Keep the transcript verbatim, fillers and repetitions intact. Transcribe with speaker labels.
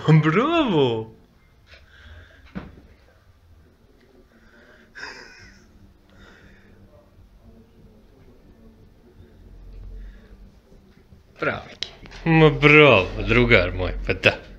Speaker 1: Ma bravo! Bravo, Miki. Ma bravo, drugar moj, pa da.